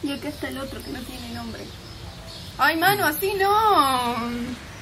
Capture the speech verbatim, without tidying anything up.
Y acá está el otro que no tiene nombre. Ay, mano, así no.